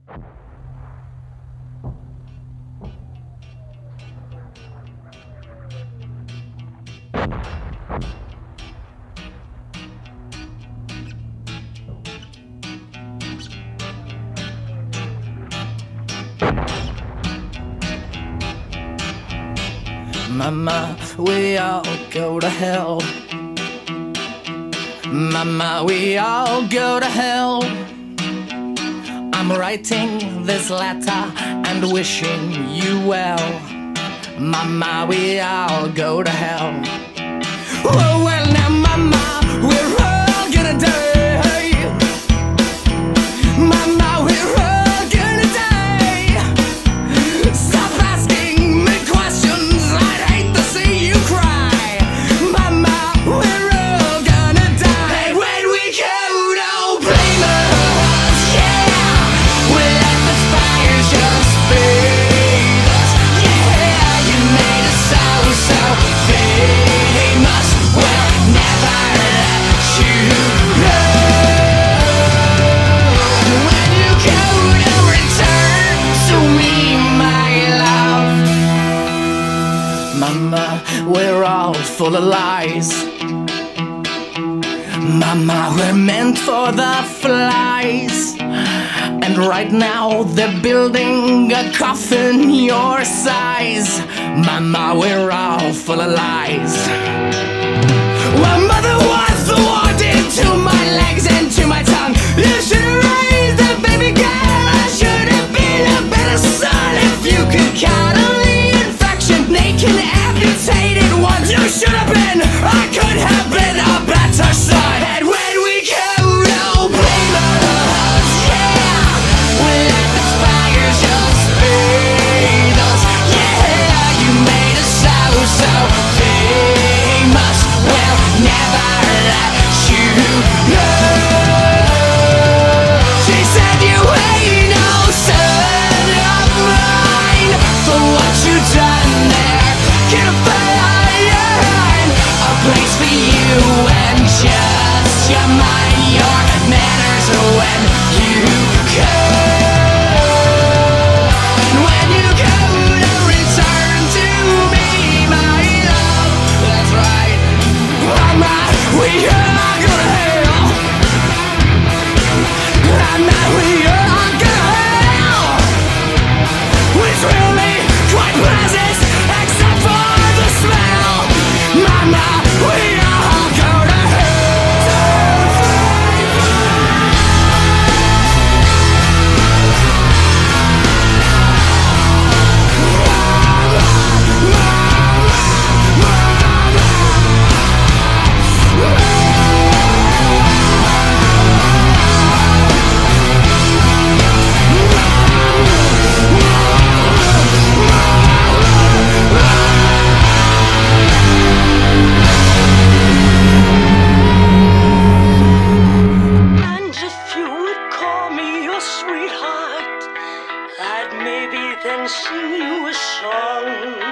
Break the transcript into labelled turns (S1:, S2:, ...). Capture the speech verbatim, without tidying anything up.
S1: Mama, we all go to hell. Mama, we all go to hell. I'm writing this letter and wishing you well. Mama, we all go to hell. Oh, well now, Mama, we're all gonna die. Mama, we're all gonna die. Stop asking me questions, I'd hate to see you cry. Mama, we're all gonna die. Hey, when we go, don't blame us, yeah. We let the fire just feed us, yeah. You made us so, so famous. We'll never let you go. When you go, don't return to me, my love. Mama, we're all full of lies. Mama, we're meant for the flies. And right now they're building a coffin your size. Mama, we're all full of lies. Well, mother was the warden to my legs and to my tongue. You should have raised a baby girl. I should have been a better son. If you could count on the infection, naked, amputated ones. You should have been, I could have been a better son. And when we go, don't blame us, yeah. We let the fire just feed us, yeah. You made us so, so famous. We'll never let you go. She said you ain't no son of mine. For what you done there, can't find a place for you and just your mind, your manners when you go. When you go to return to me, my love. That's right. Mama, we are gonna hell. Mama, we are gonna hell. Which will be quite pleasant, except for the smell. Mama, we all go to
S2: And if you would call me your sweetheart, I'd maybe then sing you a song.